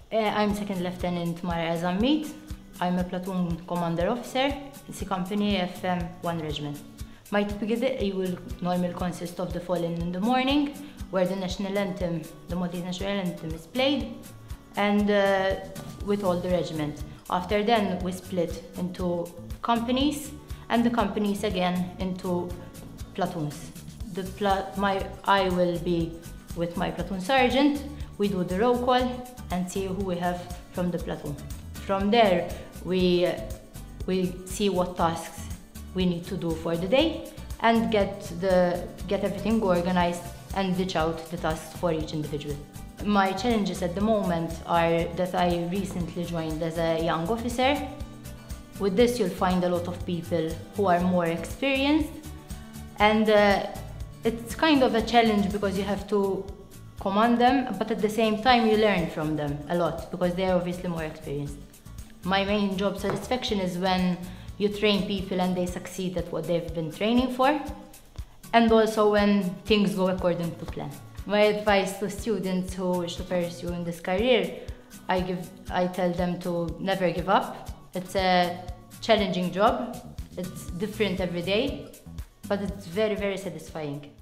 I'm Second Lieutenant Mara Azammit. I'm a platoon commander officer in C Company FM 1 Regiment. My typical day will normally consist of the fall-in in the morning, where the national anthem, the Maltese national anthem is played, and with all the regiment. After then, we split into companies, and the companies again into platoons. I will be with my platoon sergeant. We do the roll call and see who we have from the platoon. From there, we see what tasks we need to do for the day and get everything organized and ditch out the tasks for each individual. My challenges at the moment are that I recently joined as a young officer. With this, you'll find a lot of people who are more experienced, and it's kind of a challenge because you have to command them, but at the same time you learn from them a lot because they're obviously more experienced. My main job satisfaction is when you train people and they succeed at what they've been training for, and also when things go according to plan. My advice to students who wish to pursue in this career, I tell them to never give up. It's a challenging job, it's different every day, but it's very, very satisfying.